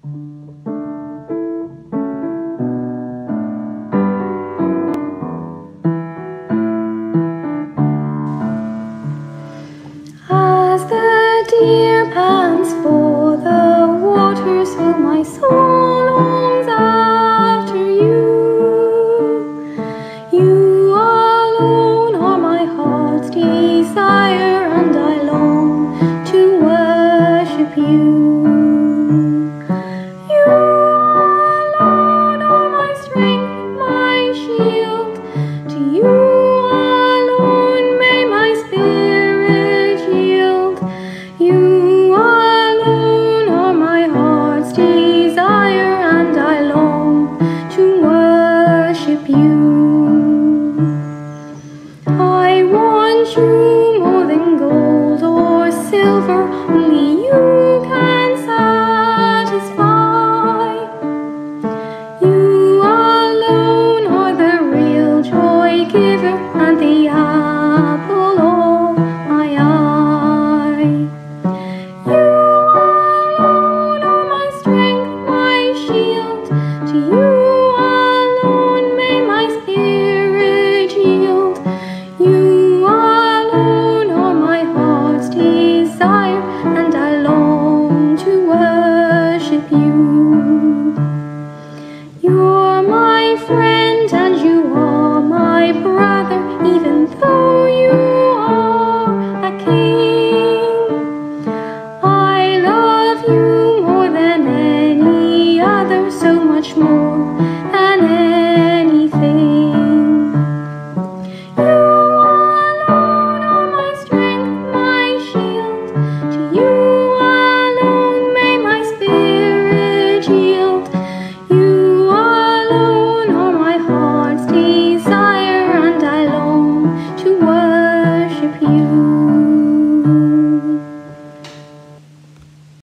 As the deer pants for the water, so my soul longs after you. You alone are my heart's desire, and I long to worship you. You alone are my strength, my shield. To you alone may my spirit yield. You alone are my heart's desire, and I long to worship you. I want you more than gold or silver, only you can satisfy. You alone are the real joy giver and the apple of my eye. You alone are my strength, my shield. To you alone may my spirit yield. You alone are my heart's desire, and I long to worship you.